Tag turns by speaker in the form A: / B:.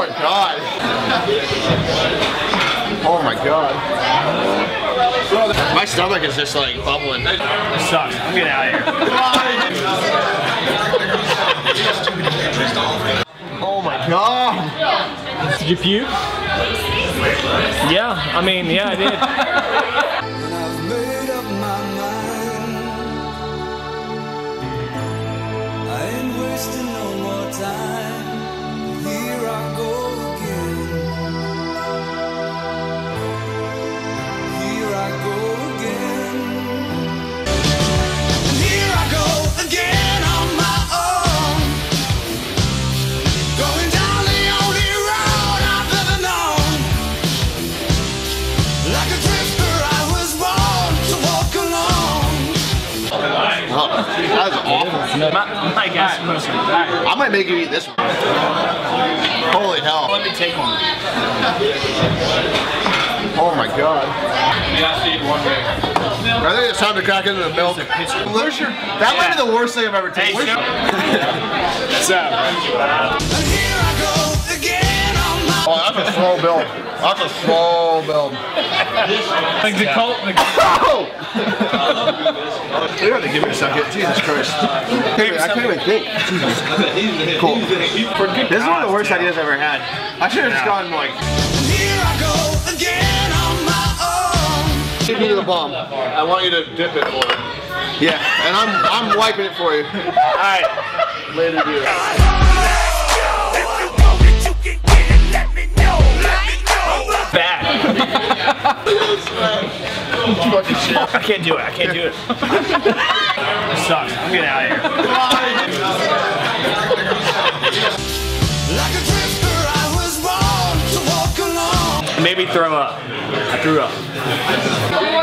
A: my god. Oh my god. My stomach is just like bubbling.
B: This sucks. I'm getting out of here.
A: Oh my god.
B: Did you puke? Yeah, I mean, yeah, I did.
C: I've made up my mind. I ain't wasting no more time. Here I go again. Here I go again. And here I go again on my own. Going down the only road I've ever known. Like a drifter, I was born to walk alone.
A: Oh, that was awful.
B: My guess is supposed to be back.
A: I might make you eat this one. Holy hell.
B: Let me take one.
A: Oh my god.
B: You have to eat one way.
A: I think it's time to crack into the milk. That might be the worst thing I've ever tasted.
B: So.
C: And here I go again on my
A: Oh, that's a slow build. That's a slow build.
B: Like the cult.
A: Oh! You have to give me a second. Jesus Christ. I can't even think. Cool. This is one of the worst ideas I've ever had. I should have just gone like.
C: And here I go again on my own.
A: Give me the bomb. I want you to dip it for me. Yeah, and I'm wiping it for you. Alright. Later, dude.
B: Bad.
A: Fucking shit.
B: I can't do it. I can't do it. This sucks. I'm getting out of here.
C: Like a drifter, I was born to walk alone.
B: Maybe throw up. I threw up.